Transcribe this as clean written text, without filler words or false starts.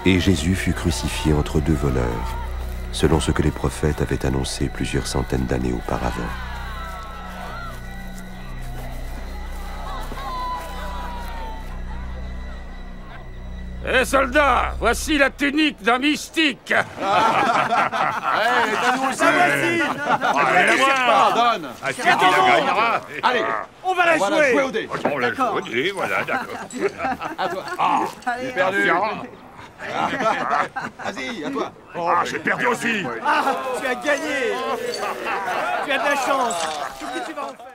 Et Jésus fut crucifié entre deux voleurs, selon ce que les prophètes avaient annoncé plusieurs centaines d'années auparavant. Eh soldats, voici la tunique d'un mystique. Hey, t'as nous aussi. Allez, la voir. Donne. Ah, qui la gagnera? Allez, On va la on va la jouer. jouer au dé. On la joue au dé, voilà, d'accord. À toi. Allez, J'ai perdu. Ah. Vas-y, à toi. Ah, j'ai perdu aussi. tu as gagné. Tu as de la chance. Qu'est-ce que tu vas en faire?